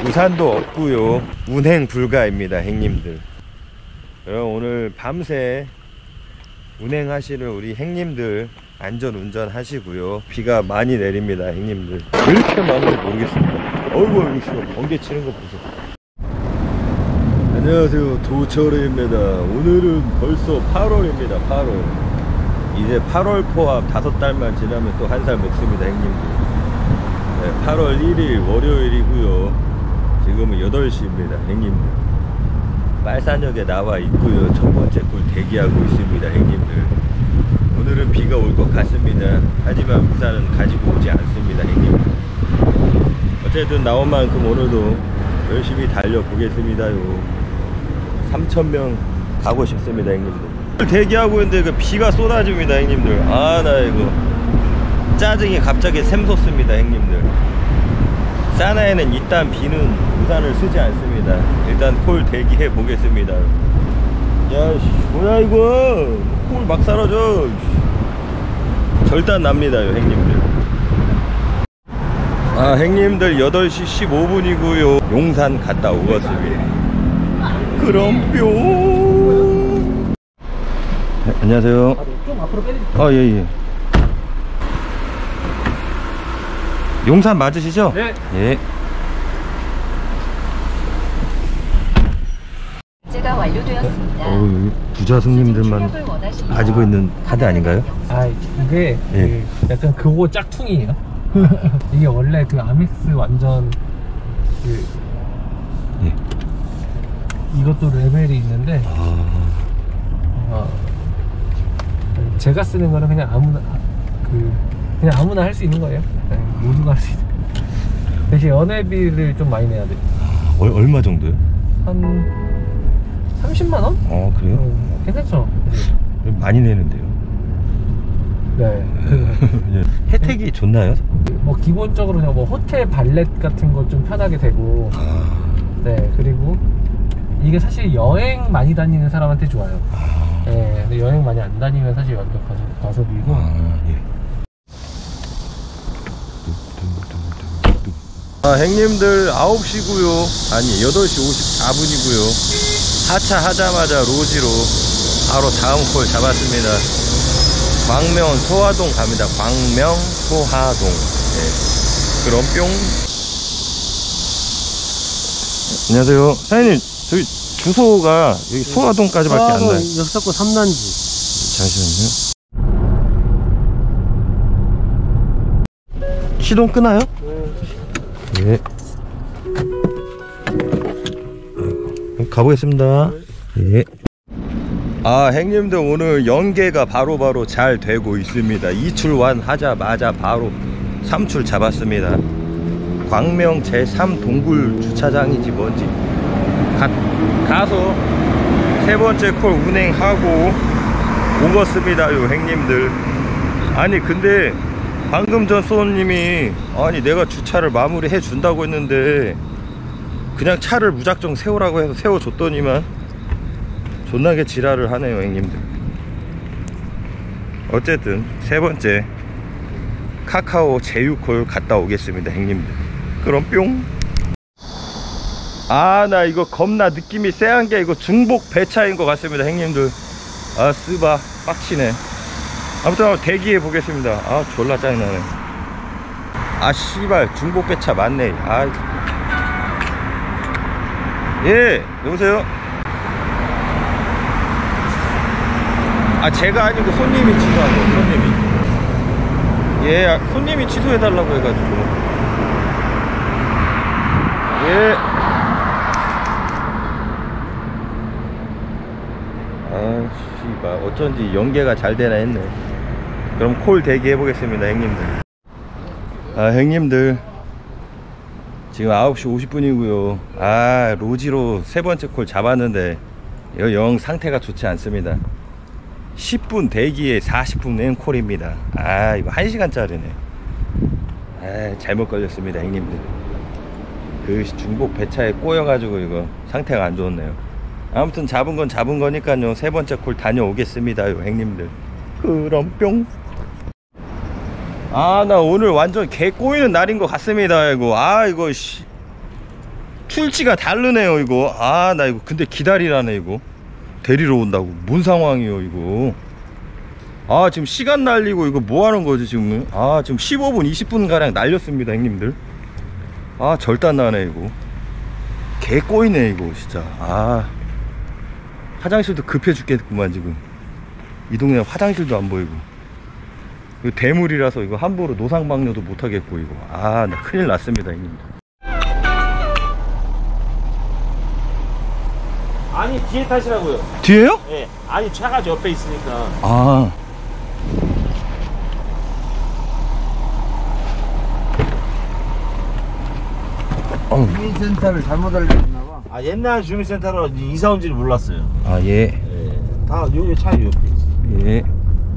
우산도 없고요, 운행 불가입니다 형님들. 그럼 오늘 밤새 운행하시는 우리 형님들 안전 운전하시고요. 비가 많이 내립니다 형님들. 왜 이렇게 많은지 모르겠습니다. 어이구 번개 치는 거 보세요. 안녕하세요, 도철입니다. 오늘은 벌써 8월입니다 8월. 이제 8월 포함 5달만 지나면 또 한 살 먹습니다 형님들. 네, 8월 1일 월요일이고요. 지금은 8시입니다 형님들. 빨산역에 나와 있고요. 첫 번째 콜 대기하고 있습니다 형님들. 오늘은 비가 올 것 같습니다. 하지만 우산은 가지고 오지 않습니다 형님들. 어쨌든 나온 만큼 오늘도 열심히 달려보겠습니다요. 3,000명 가고 싶습니다 형님들. 대기하고 있는데 그 비가 쏟아집니다 형님들. 아 나 이거 짜증이 갑자기 샘솟습니다 형님들. 사나이는 일단 비는 우산을 쓰지 않습니다. 일단 콜 대기해 보겠습니다. 야씨 뭐야 이거, 콜 막 사라져. 절단 납니다 형님들. 아 형님들 8시 15분이고요 용산 갔다 오겠습니다. 그럼 뿅. 네, 안녕하세요. 좀 앞으로 빼드릴게요. 아 예예. 용산 맞으시죠? 네. 예. 결제가 완료되었습니다. 여기 부자 손님들만 가지고 있는 카드 아닌가요? 아 이게 예. 그 약간 그거 짝퉁이에요. 이게 원래 그 아멕스 완전 그 예. 이것도 레벨이 있는데 제가 쓰는 거는 그냥 아무나 그냥 아무나 할 수 있는 거예요. 네, 모두가 할 수 있는. 대신 연회비를 좀 많이 내야 돼. 얼마 정도요? 한 30만 원? 그래요? 괜찮죠? 많이 내는데요. 네. 예. 혜택이 좋나요? 뭐 기본적으로 그냥 뭐 호텔 발렛 같은 거 좀 편하게 되고. 네. 그리고 이게 사실 여행 많이 다니는 사람한테 좋아요. 네. 근데 여행 많이 안 다니면 사실 완전 가성비고. 예. 형님들 9시고요 아니 8시 54분이고요 하차 하자마자 로지로 바로 다음 콜 잡았습니다. 광명 소화동 갑니다. 광명 소화동. 네. 그럼 뿅. 안녕하세요 사장님, 저희 주소가 여기 소화동까지밖에 안 나요. 역사고 3단지. 잠시만요. 시동 끄나요? 네. 가보겠습니다. 예. 아 형님들 오늘 연계가 바로바로 잘 되고 있습니다. 2출 하자마자 바로 3출 잡았습니다. 광명 제3 동굴 주차장인지 뭔지 가서 세 번째 콜 운행하고 오겠습니다요 형님들. 아니 근데 방금 전 손님이 아니 내가 주차를 마무리해 준다고 했는데 그냥 차를 무작정 세우라고 해서 세워줬더니만 존나게 지랄을 하네요 형님들. 어쨌든 세 번째 카카오 제휴콜 갔다 오겠습니다 형님들. 그럼 뿅. 아 나 이거 겁나 느낌이 쎄한 게 이거 중복 배차인 것 같습니다 형님들. 아 쓰바 빡치네. 아무튼 대기해 보겠습니다. 아 졸라 짜증나네. 아 씨발 중복 배차 맞네. 아 예 여보세요. 아 제가 아니고 손님이 취소한 거예요. 손님이. 예 손님이 취소해 달라고 해가지고. 예. 아 씨발 어쩐지 연계가 잘 되나 했네. 그럼 콜 대기해 보겠습니다 형님들. 아 형님들 지금 9시 50분이고요 아 로지로 세 번째 콜 잡았는데 영 상태가 좋지 않습니다. 10분 대기에 40분 낸 콜입니다. 아 이거 1시간짜리네 아 잘못 걸렸습니다 형님들. 그 중복 배차에 꼬여가지고 이거 상태가 안 좋네요. 아무튼 잡은 건 잡은 거니까요 세 번째 콜 다녀오겠습니다요 형님들. 그럼 뿅. 아 나 오늘 완전 개 꼬이는 날인 것 같습니다. 이거 아 이거 씨 술지가 다르네요 이거. 아 나 이거 근데 기다리라네 이거. 데리러 온다고. 뭔 상황이요 이거. 아 지금 시간 날리고 이거 뭐 하는 거지 지금. 아 지금 15분 20분 가량 날렸습니다 형님들. 아 절단 나네 이거. 개 꼬이네 이거 진짜. 아 화장실도 급해 죽겠구만 지금. 이 동네 화장실도 안 보이고. 이거 대물이라서 이거 함부로 노상방뇨도 못 하겠고 이거. 아 나 큰일 났습니다 형님들. 아니 뒤에 타시라고요. 뒤에요? 예. 아니 차가 옆에 있으니까. 아 주민센터를 잘못 알려줬나봐. 아 옛날 주민센터로 이사 온지를 몰랐어요. 아, 예. 예. 다 여기 차 옆에 있어. 예.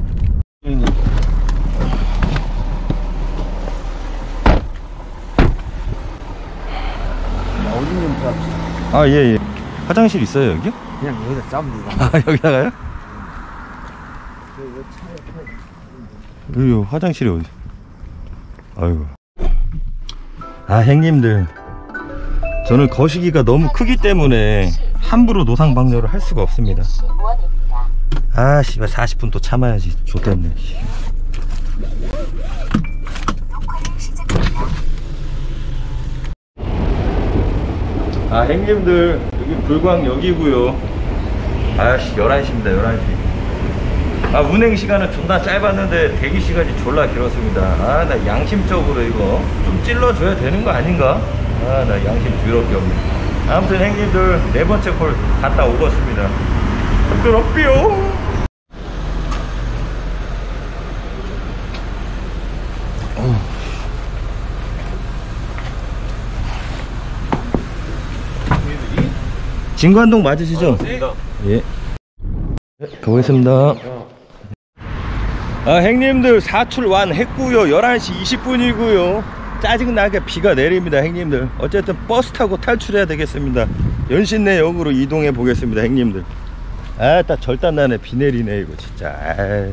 어디 좀 잡시다. 아, 예, 예. 화장실 있어요, 여기요? 그냥 여기다 짜면 되잖아. 아, 여기다가요? 여기 화장실이 어디? 아이고. 아, 형님들. 저는 거시기가 너무 크기 때문에 함부로 노상방뇨를 할 수가 없습니다. 아, 씨발 40분 또 참아야지. 좋겠네. 아, 형님들 여기 불광역이고요. 아씨 11시입니다 11시. 아 운행 시간은 존나 짧았는데 대기 시간이 졸라 길었습니다. 아 나 양심적으로 이거 좀 찔러줘야 되는 거 아닌가? 아 나 양심 더럽게 없네. 아무튼 형님들 4번째 콜 갔다 오겠습니다. 부끄럽비요. 진관동 맞으시죠? 예. 가보겠습니다. 아, 형님들 사출 완했고요. 11시 20분이고요. 짜증나게 비가 내립니다, 형님들. 어쨌든 버스 타고 탈출해야 되겠습니다. 연신내역으로 이동해 보겠습니다, 형님들. 아, 딱 절단 나네. 비 내리네, 이거 진짜. 아.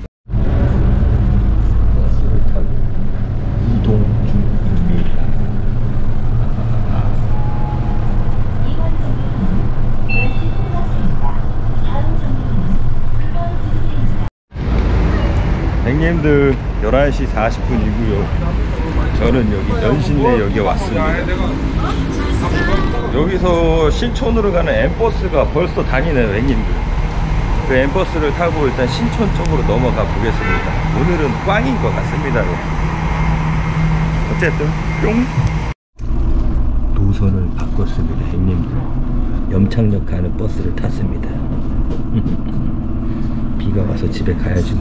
버스를 타고 이동 중입니다. 형님들 11시 40분이고요 저는 여기 연신내역에 왔습니다. 여기서 신촌으로 가는 엠버스가 벌써 다니네요 형님들. 그 엠버스를 타고 일단 신촌 쪽으로 넘어가 보겠습니다. 오늘은 꽝인 것 같습니다. 어쨌든 뿅. 노선을 바꿨습니다 형님들. 염창역 가는 버스를 탔습니다. 비가 와서 집에 가야지.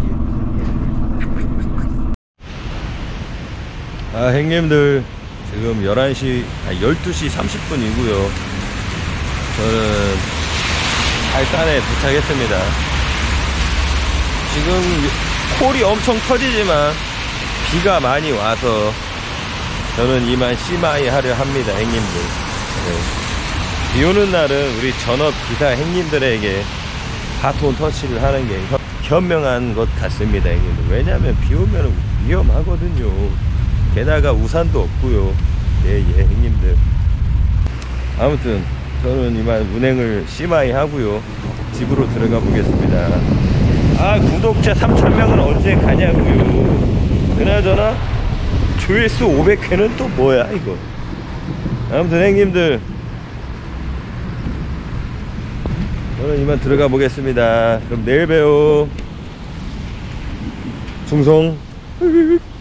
아 형님들 지금 12시 30분이고요 저는 알산에 도착했습니다. 지금 콜이 엄청 터지지만 비가 많이 와서 저는 이만 씨마이 하려 합니다 형님들. 네. 비 오는 날은 우리 전업 기사 형님들에게 바톤 터치를 하는 게 현명한 것 같습니다 형님들. 왜냐면 비 오면 위험하거든요. 게다가 우산도 없고요. 예예 형님들. 아무튼 저는 이만 운행을 심하이 하고요 집으로 들어가 보겠습니다. 아 구독자 3,000명은 언제 가냐고요. 그나저나 조회수 500회는 또 뭐야 이거. 아무튼 형님들 저는 이만 들어가 보겠습니다. 그럼 내일 봬요. 충성.